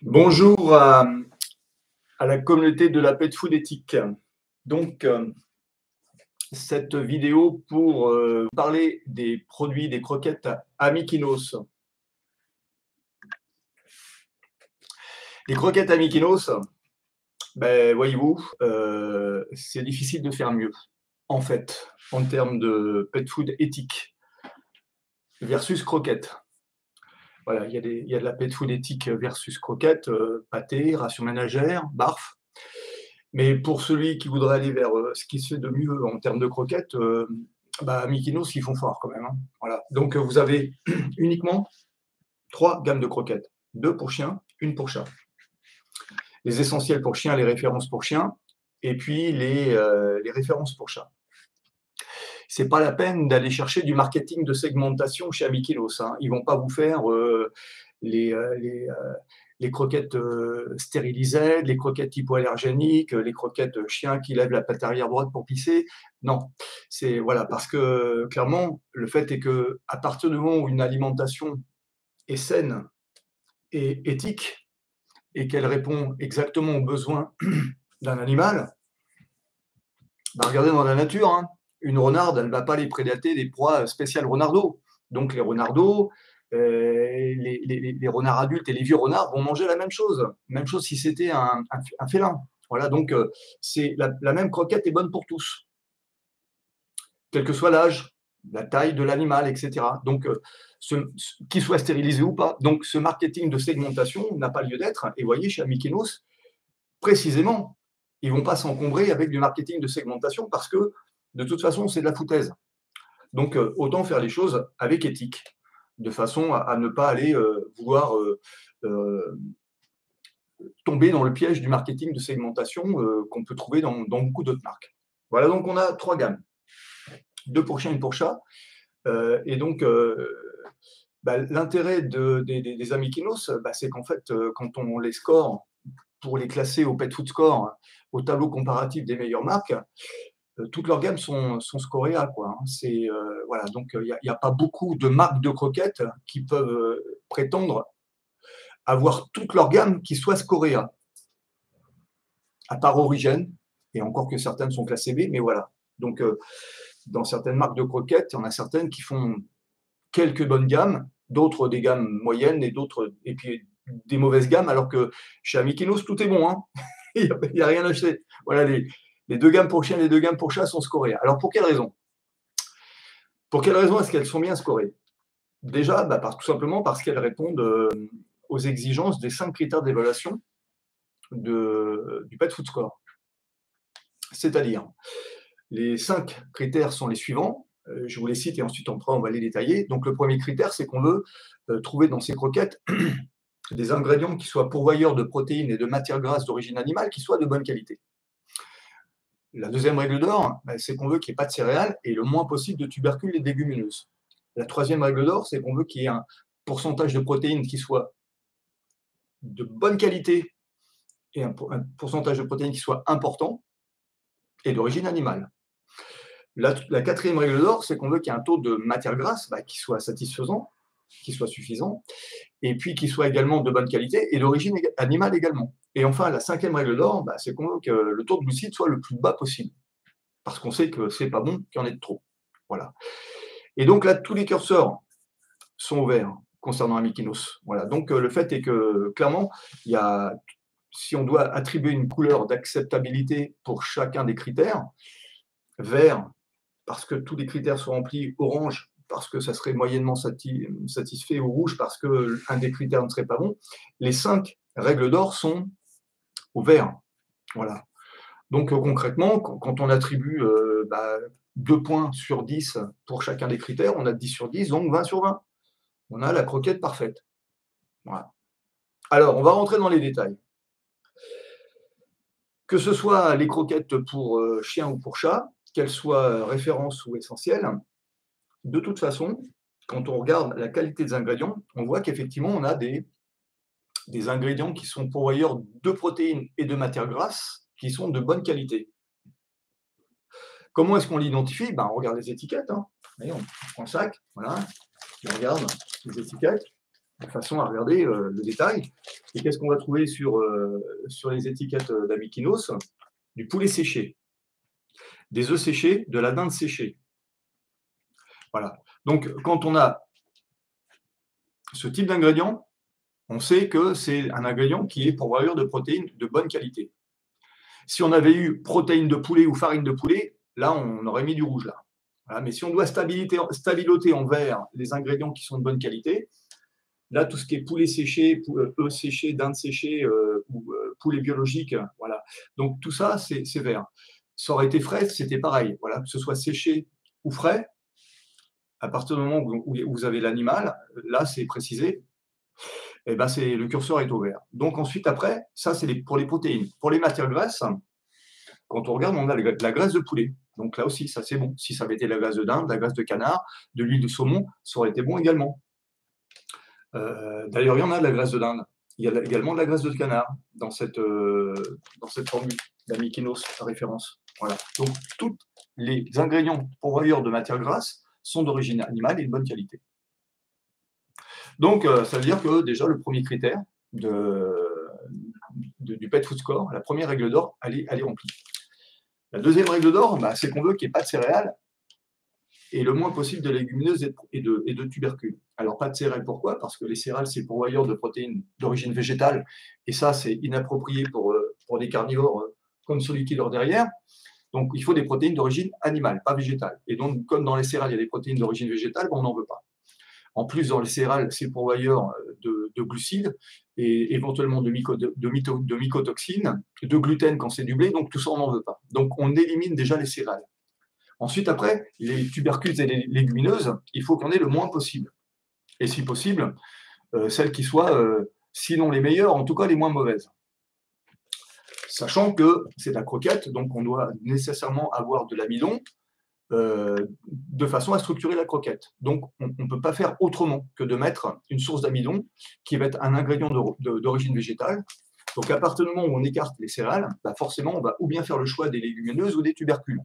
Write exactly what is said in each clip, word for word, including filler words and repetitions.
Bonjour à, à la communauté de la Pet Food éthique. Donc, euh, cette vidéo pour euh, parler des produits, des croquettes Amikinos. Les croquettes Amikinos, ben, voyez-vous, euh, c'est difficile de faire mieux, en fait, en termes de pet food éthique versus croquettes. Voilà, il y a, des, il y a de la pet food éthique versus croquettes, euh, pâté, ration ménagère, barf. Mais pour celui qui voudrait aller vers euh, ce qui se fait de mieux en termes de croquettes, euh, bah, Mikinos, ils font fort quand même. Hein. Voilà. Donc, euh, vous avez uniquement trois gammes de croquettes. Deux pour chien, une pour chat. Les essentiels pour chien, les références pour chien, et puis les, euh, les références pour chat. C'est pas la peine d'aller chercher du marketing de segmentation chez Amikinos. Hein. Ils vont pas vous faire euh, les, euh, les, euh, les croquettes euh, stérilisées, les croquettes hypoallergéniques, les croquettes chiens qui lèvent la patte arrière droite pour pisser. Non, c'est voilà parce que clairement le fait est que à partir du moment où une alimentation est saine et éthique et qu'elle répond exactement aux besoins d'un animal, bah regardez dans la nature, hein, une renarde, elle ne va pas aller prédater des proies spéciales renardeaux. Donc les renardeaux, euh, les, les, les, renards adultes et les vieux renards vont manger la même chose. Même chose si c'était un, un, un félin. Voilà, donc euh, c'est la, la même croquette est bonne pour tous, quel que soit l'âge, la taille de l'animal, et cetera. Donc, euh, qu'il soit stérilisé ou pas. Donc, ce marketing de segmentation n'a pas lieu d'être. Et vous voyez, chez Amikinos, précisément, ils ne vont pas s'encombrer avec du marketing de segmentation parce que, de toute façon, c'est de la foutaise. Donc, euh, autant faire les choses avec éthique, de façon à, à ne pas aller euh, vouloir euh, euh, tomber dans le piège du marketing de segmentation euh, qu'on peut trouver dans, dans beaucoup d'autres marques. Voilà, donc on a trois gammes. Deux pour chien, une pour chat. Euh, et donc, euh, bah, l'intérêt de, de, de, des Amikinos, bah, c'est qu'en fait, euh, quand on les score, pour les classer au Pet Food Score, au tableau comparatif des meilleures marques, euh, toutes leurs gammes sont, sont scorées A. Quoi, hein. C'est, euh, voilà, donc il n'y a, a pas beaucoup de marques de croquettes qui peuvent euh, prétendre avoir toute leur gamme qui soit scorée A. À part Origène, et encore que certaines sont classées B, mais voilà. Donc, euh, dans certaines marques de croquettes, il y en a certaines qui font quelques bonnes gammes, d'autres des gammes moyennes et d'autres et puis des mauvaises gammes, alors que chez Amikinos, tout est bon. Hein. Il n'y a, a rien à acheter. Voilà, les, les deux gammes pour chien et les deux gammes pour chat sont scorées. Alors, pour quelle raison Pour quelle raison est-ce qu'elles sont bien scorées Déjà, bah, par, tout simplement parce qu'elles répondent euh, aux exigences des cinq critères d'évaluation de, du Pet Food Score. C'est-à-dire, les cinq critères sont les suivants. Euh, je vous les cite et ensuite on, on va les détailler. Donc, le premier critère, c'est qu'on veut euh, trouver dans ces croquettes des ingrédients qui soient pourvoyeurs de protéines et de matières grasses d'origine animale qui soient de bonne qualité. La deuxième règle d'or, ben, c'est qu'on veut qu'il n'y ait pas de céréales et le moins possible de tubercules et de légumineuses. La troisième règle d'or, c'est qu'on veut qu'il y ait un pourcentage de protéines qui soit de bonne qualité et un, un pourcentage de protéines qui soit important et d'origine animale. La, la quatrième règle d'or, c'est qu'on veut qu'il y ait un taux de matière grasse bah, qui soit satisfaisant, qui soit suffisant, et puis qui soit également de bonne qualité et d'origine animale également. Et enfin, la cinquième règle d'or, bah, c'est qu'on veut que le taux de glucides soit le plus bas possible, parce qu'on sait que c'est pas bon qu'il y en ait de trop. Voilà. Et donc là, tous les curseurs sont ouverts concernant Amikinos. Voilà. Donc le fait est que clairement, il y a, si on doit attribuer une couleur d'acceptabilité pour chacun des critères, vert parce que tous les critères sont remplis, orange parce que ça serait moyennement satisfait, ou rouge parce qu'un des critères ne serait pas bon, les cinq règles d'or sont au vert. Voilà. Donc euh, concrètement, quand on attribue euh, bah, deux points sur dix pour chacun des critères, on a dix sur dix, donc vingt sur vingt. On a la croquette parfaite. Voilà. Alors, on va rentrer dans les détails. Que ce soit les croquettes pour euh, chien ou pour chat, qu'elles soient références ou essentielles, de toute façon, quand on regarde la qualité des ingrédients, on voit qu'effectivement, on a des, des ingrédients qui sont pourvoyeurs de protéines et de matières grasses qui sont de bonne qualité. Comment est-ce qu'on l'identifie? Ben, on regarde les étiquettes. Hein. Voyez, on prend le sac, voilà, on regarde les étiquettes, de façon à regarder euh, le détail. Et qu'est-ce qu'on va trouver sur, euh, sur les étiquettes d'Amikinos? Du poulet séché, des œufs séchés, de la dinde séchée. Voilà. Donc, quand on a ce type d'ingrédient, on sait que c'est un ingrédient qui est pourvoyeur de protéines de bonne qualité. Si on avait eu protéines de poulet ou farine de poulet, là, on aurait mis du rouge. Là. Voilà. Mais si on doit stabiloter en vert les ingrédients qui sont de bonne qualité, là, tout ce qui est poulet séché, œufs séchés, dinde séchée, euh, ou euh, poulet biologique, voilà. Donc, tout ça, c'est vert. Ça aurait été frais, c'était pareil. Voilà, que ce soit séché ou frais, à partir du moment où vous avez l'animal, là, c'est précisé, et ben c'est, le curseur est au vert. Donc, ensuite, après, ça, c'est pour les protéines. Pour les matières grasses, quand on regarde, on a de la graisse de poulet. Donc, là aussi, ça, c'est bon. Si ça avait été de la graisse de dinde, de la graisse de canard, de l'huile de saumon, ça aurait été bon également. Euh, D'ailleurs, il y en a de la graisse de dinde. Il y a également de la graisse de canard dans cette, euh, dans cette formule d'Amikinos référence. Voilà. Donc, tous les ingrédients pourvoyeurs de matières grasses sont d'origine animale et de bonne qualité. Donc, euh, ça veut dire que déjà, le premier critère de, de, du Pet Food Score, la première règle d'or, elle est, elle est remplie. La deuxième règle d'or, bah, c'est qu'on veut qu'il n'y ait pas de céréales et le moins possible de légumineuses et de, et de tubercules. Alors, pas de céréales, pourquoi? Parce que les céréales, c'est pourvoyeur de protéines d'origine végétale, et ça, c'est inapproprié pour, pour des carnivores comme celui qui est derrière. Donc, il faut des protéines d'origine animale, pas végétale. Et donc, comme dans les céréales, il y a des protéines d'origine végétale, ben, on n'en veut pas. En plus, dans les céréales, c'est pourvoyeur de, de glucides et éventuellement de, myco, de, de mycotoxines, de gluten quand c'est du blé, donc tout ça, on n'en veut pas. Donc, on élimine déjà les céréales. Ensuite, après, les tubercules et les légumineuses, il faut qu'on ait le moins possible. Et si possible, euh, celles qui soient, euh, sinon les meilleures, en tout cas les moins mauvaises. Sachant que c'est de la croquette, donc on doit nécessairement avoir de l'amidon euh, de façon à structurer la croquette. Donc on ne peut pas faire autrement que de mettre une source d'amidon qui va être un ingrédient d'origine végétale. Donc à partir du moment où on écarte les céréales, bah forcément on va ou bien faire le choix des légumineuses ou des tubercules.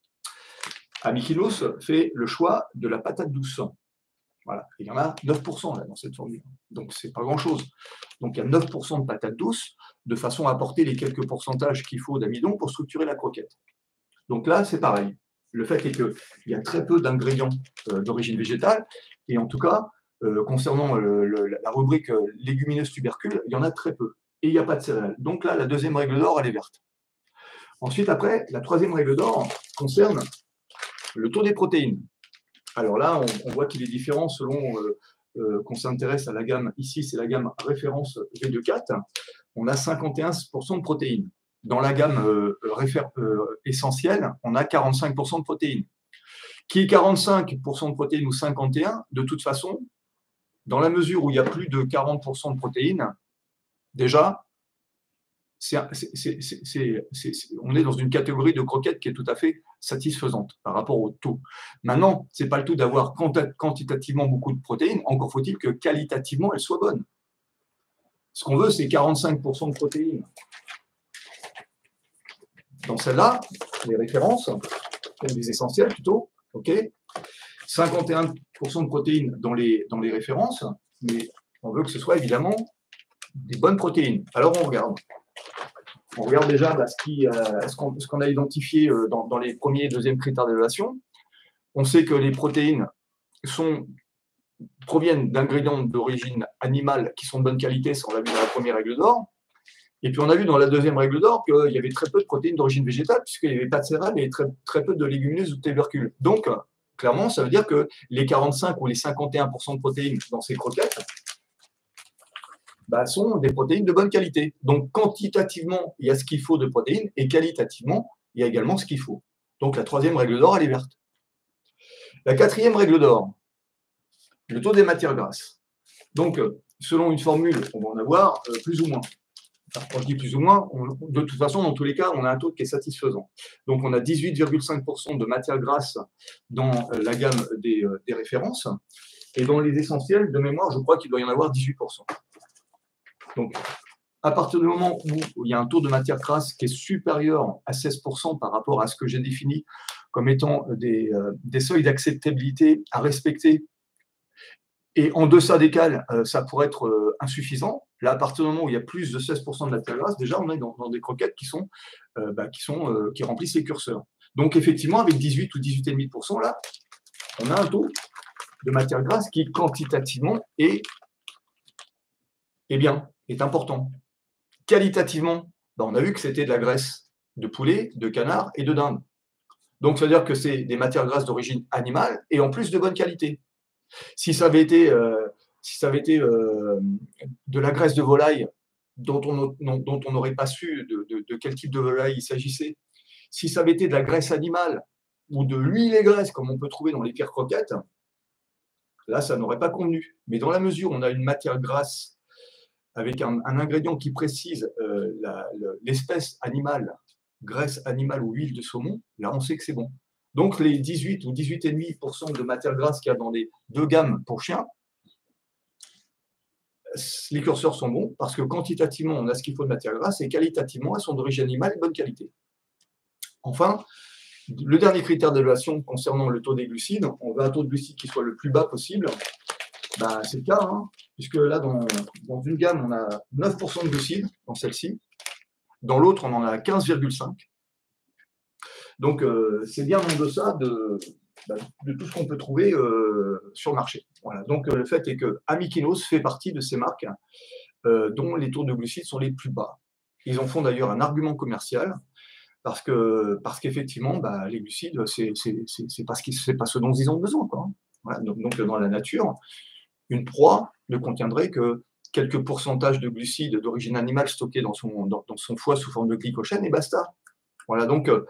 Amikinos fait le choix de la patate douce. Voilà. Il y en a neuf pour cent là, dans cette formule. Donc, ce n'est pas grand-chose. Donc, il y a neuf pour cent de patates douces, de façon à apporter les quelques pourcentages qu'il faut d'amidon pour structurer la croquette. Donc là, c'est pareil. Le fait est qu'il y a très peu d'ingrédients euh, d'origine végétale, et en tout cas, euh, concernant le, le, la rubrique euh, légumineuses tubercules, il y en a très peu. Et il n'y a pas de céréales. Donc là, la deuxième règle d'or, elle est verte. Ensuite, après, la troisième règle d'or concerne le taux des protéines. Alors là, on, on voit qu'il est différent selon euh, euh, qu'on s'intéresse à la gamme. Ici, c'est la gamme référence V deux quatre. On a cinquante et un pour cent de protéines. Dans la gamme euh, réfé euh, essentielle, on a quarante-cinq pour cent de protéines. Qui est quarante-cinq pour cent de protéines ou cinquante et un pour cent, de toute façon, dans la mesure où il y a plus de quarante pour cent de protéines, déjà, c'est, c'est, c'est, c'est, on est dans une catégorie de croquettes qui est tout à fait satisfaisante par rapport au taux. Maintenant, ce n'est pas le tout d'avoir quantitativement beaucoup de protéines, encore faut-il que qualitativement, elles soient bonnes. Ce qu'on veut, c'est quarante-cinq pour cent de protéines. Dans celle-là, les références, les essentiels plutôt, ok, cinquante et un pour cent de protéines dans les, dans les références, mais on veut que ce soit évidemment des bonnes protéines. Alors on regarde. On regarde déjà bah, ce qu'on euh, ce qu'on, ce qu'on a identifié euh, dans, dans les premiers et deuxièmes critères d'évaluation. On sait que les protéines sont, proviennent d'ingrédients d'origine animale qui sont de bonne qualité, ça on l'a vu dans la première règle d'or. Et puis on a vu dans la deuxième règle d'or qu'il y avait très peu de protéines d'origine végétale, puisqu'il n'y avait pas de céréales et très, très peu de légumineuses ou de tubercules. Donc, clairement, ça veut dire que les quarante-cinq ou les cinquante et un pour cent de protéines dans ces croquettes, bah, sont des protéines de bonne qualité. Donc, quantitativement, il y a ce qu'il faut de protéines, et qualitativement, il y a également ce qu'il faut. Donc, la troisième règle d'or, elle est verte. La quatrième règle d'or, le taux des matières grasses. Donc, selon une formule, on va en avoir euh, plus ou moins. Enfin, quand je dis plus ou moins, on, de toute façon, dans tous les cas, on a un taux qui est satisfaisant. Donc, on a dix-huit virgule cinq pour cent de matières grasses dans euh, la gamme des, euh, des références, et dans les essentiels, de mémoire, je crois qu'il doit y en avoir dix-huit pour cent. Donc, à partir du moment où il y a un taux de matière grasse qui est supérieur à seize pour cent par rapport à ce que j'ai défini comme étant des, euh, des seuils d'acceptabilité à respecter Et en deçà desquels, euh, ça pourrait être euh, insuffisant. Là, à partir du moment où il y a plus de seize pour cent de matière grasse, déjà, on est dans, dans des croquettes qui, sont, euh, bah, qui, sont, euh, qui remplissent les curseurs. Donc, effectivement, avec dix-huit ou dix-huit virgule cinq pour cent, là, on a un taux de matière grasse qui, quantitativement, est, est bien, est important. Qualitativement, bah, on a vu que c'était de la graisse de poulet, de canard et de dinde. Donc, ça veut dire que c'est des matières grasses d'origine animale et en plus de bonne qualité. Si ça avait été, euh, si ça avait été euh, de la graisse de volaille dont on dont on n'aurait pas su de, de, de, quel type de volaille il s'agissait, si ça avait été de la graisse animale ou de l'huile et graisse, comme on peut trouver dans les pires croquettes, là, ça n'aurait pas convenu. Mais dans la mesure où on a une matière grasse avec un, un ingrédient qui précise euh, l'espèce animale, graisse animale ou huile de saumon, là, on sait que c'est bon. Donc, les dix-huit ou dix-huit virgule cinq pour cent de matière grasse qu'il y a dans les deux gammes pour chiens, les curseurs sont bons parce que quantitativement, on a ce qu'il faut de matière grasse et qualitativement, elles sont d'origine animale et de bonne qualité. Enfin, le dernier critère d'évaluation concernant le taux des glucides, on veut un taux de glucides qui soit le plus bas possible. Ben, c'est le cas, hein, puisque là, dans, dans une gamme, on a neuf pour cent de glucides, dans celle-ci. Dans l'autre, on en a quinze virgule cinq. Donc, euh, c'est bien en deçà de, de tout ce qu'on peut trouver euh, sur le marché. Voilà. Donc, euh, le fait est que Amikinos fait partie de ces marques euh, dont les taux de glucides sont les plus bas. Ils en font d'ailleurs un argument commercial parce que parce qu'effectivement, bah, les glucides, c'est c'est pas, ce pas ce dont ils ont besoin, quoi. Voilà. Donc, donc, dans la nature, une proie ne contiendrait que quelques pourcentages de glucides d'origine animale stockés dans son, dans, dans son foie sous forme de glycogène et basta. Voilà. Donc, euh,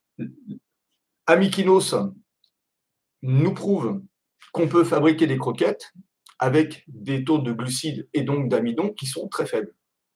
Amikinos nous prouve qu'on peut fabriquer des croquettes avec des taux de glucides et donc d'amidon qui sont très faibles.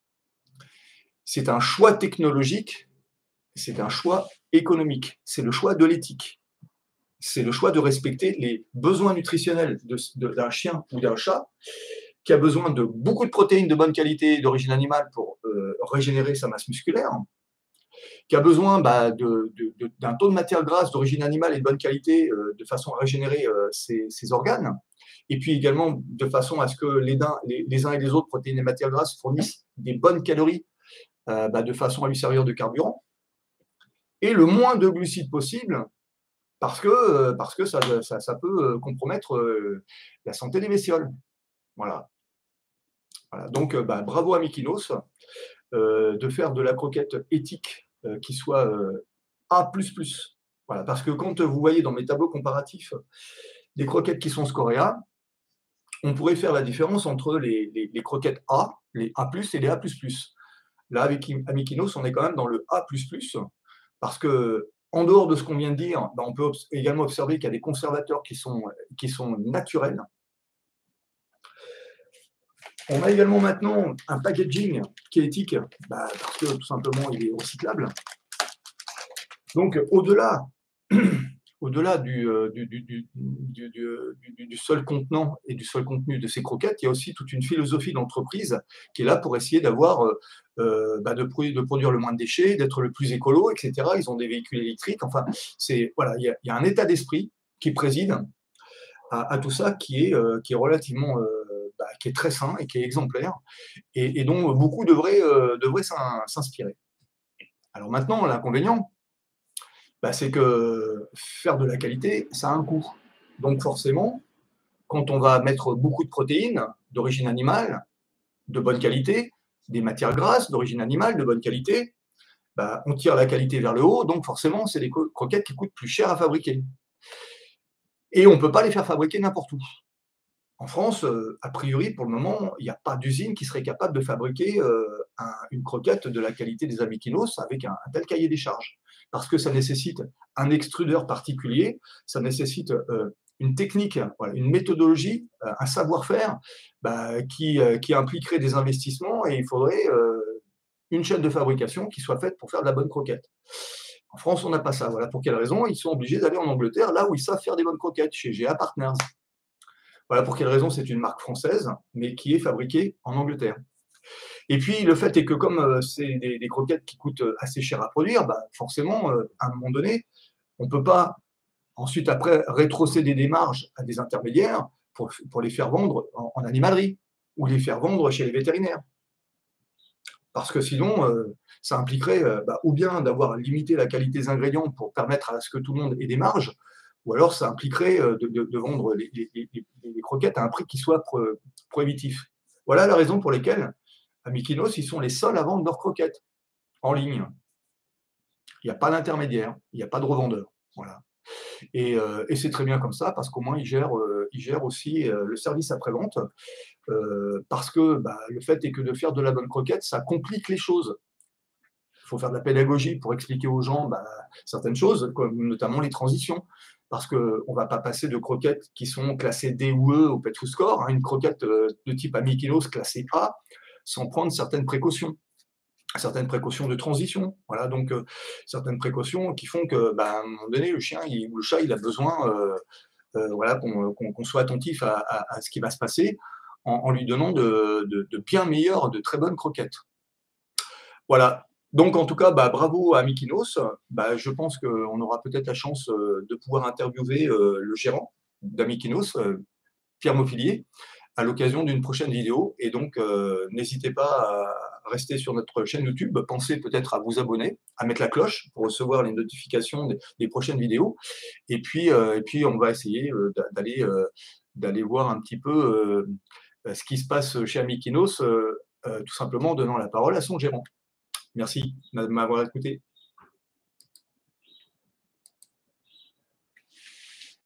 C'est un choix technologique, c'est un choix économique, c'est le choix de l'éthique. C'est le choix de respecter les besoins nutritionnels d'un chien ou d'un chat qui a besoin de beaucoup de protéines de bonne qualité d'origine animale pour euh, régénérer sa masse musculaire, qui a besoin bah, d'un taux de matière grasse d'origine animale et de bonne qualité euh, de façon à régénérer euh, ses, ses organes, et puis également de façon à ce que les, les, les uns et les autres protéines et matières grasses fournissent des bonnes calories euh, bah, de façon à lui servir de carburant, et le moins de glucides possible, parce que, euh, parce que ça, ça, ça peut compromettre euh, la santé des bestioles. Voilà. Voilà. Donc, bah, bravo à Amikinos euh, de faire de la croquette éthique euh, qui soit euh, A plus plus. Voilà. Parce que quand vous voyez dans mes tableaux comparatifs des croquettes qui sont scorées A, on pourrait faire la différence entre les, les, les croquettes A, les A plus et les A plus plus. Là, avec Amikinos, on est quand même dans le A plus plus, parce que en dehors de ce qu'on vient de dire, bah, on peut également observer qu'il y a des conservateurs qui sont, qui sont naturels. On a également maintenant un packaging qui est éthique, bah, parce que tout simplement il est recyclable. Donc au-delà au-delà du, du, du, du, du, du seul contenant et du seul contenu de ces croquettes, il y a aussi toute une philosophie d'entreprise qui est là pour essayer d'avoir euh, bah, de, de produire le moins de déchets, d'être le plus écolo, et cetera. Ils ont des véhicules électriques. Enfin, c'est voilà, il y a, il y a un état d'esprit qui préside à, à tout ça qui est, euh, qui est relativement euh, bah, qui est très sain et qui est exemplaire et, et dont beaucoup devraient, euh, devraient s'inspirer. Alors maintenant, l'inconvénient, bah, c'est que faire de la qualité, ça a un coût. Donc forcément, quand on va mettre beaucoup de protéines d'origine animale, de bonne qualité, des matières grasses d'origine animale, de bonne qualité, bah, on tire la qualité vers le haut, donc forcément, c'est des croquettes qui coûtent plus cher à fabriquer. Et on ne peut pas les faire fabriquer n'importe où. En France, euh, a priori, pour le moment, il n'y a pas d'usine qui serait capable de fabriquer euh, un, une croquette de la qualité des Amikinos avec un, un tel cahier des charges. Parce que ça nécessite un extrudeur particulier, ça nécessite euh, une technique, voilà, une méthodologie, euh, un savoir-faire bah, qui, euh, qui impliquerait des investissements et il faudrait euh, une chaîne de fabrication qui soit faite pour faire de la bonne croquette. En France, on n'a pas ça. Voilà pour quelle raison ils sont obligés d'aller en Angleterre, là où ils savent faire des bonnes croquettes, chez G A Partners. Voilà pour quelle raison c'est une marque française, mais qui est fabriquée en Angleterre. Et puis, le fait est que comme euh, c'est des, des croquettes qui coûtent assez cher à produire, bah, forcément, euh, à un moment donné, on ne peut pas ensuite, après, rétrocéder des marges à des intermédiaires pour, pour les faire vendre en, en animalerie ou les faire vendre chez les vétérinaires. Parce que sinon, euh, ça impliquerait euh, bah, ou bien d'avoir limité la qualité des ingrédients pour permettre à ce que tout le monde ait des marges, ou alors ça impliquerait euh, de, de- de vendre les, les- les- les croquettes à un prix qui soit pro- prohibitif. Voilà la raison pour laquelle, à Mykonos, ils sont les seuls à vendre leurs croquettes en ligne. Il n'y a pas d'intermédiaire, il n'y a pas de revendeur. Voilà. Et, euh, et c'est très bien comme ça, parce qu'au moins, ils gèrent, euh, ils gèrent aussi euh, le service après-vente, euh, parce que bah, le fait est que de faire de la bonne croquette, ça complique les choses. Il faut faire de la pédagogie pour expliquer aux gens bah, certaines choses, comme notamment les transitions. Parce qu'on ne va pas passer de croquettes qui sont classées D ou E au Pet Food Score, hein, une croquette euh, de type Amikinos classée A, sans prendre certaines précautions, certaines précautions de transition. Voilà, donc euh, certaines précautions qui font que, bah, à un moment donné, le chien il, ou le chat, il a besoin euh, euh, voilà, qu'on qu'on- qu'on soit attentif à, à- à ce qui va se passer en, en lui donnant de, de- de bien meilleures, de très bonnes croquettes. Voilà. Donc, en tout cas, bah, bravo à Mykonos. Bah, je pense qu'on aura peut-être la chance euh, de pouvoir interviewer euh, le gérant d'Amykonos, euh, Pierre Maufilier, à l'occasion d'une prochaine vidéo. Et donc, euh, n'hésitez pas à rester sur notre chaîne YouTube. Pensez peut-être à vous abonner, à mettre la cloche pour recevoir les notifications des, des prochaines vidéos. Et puis, euh, et puis, on va essayer euh, d'aller euh, d'aller voir un petit peu euh, ce qui se passe chez Amykonos, euh, euh, tout simplement en donnant la parole à son gérant. Merci de m'avoir écouté.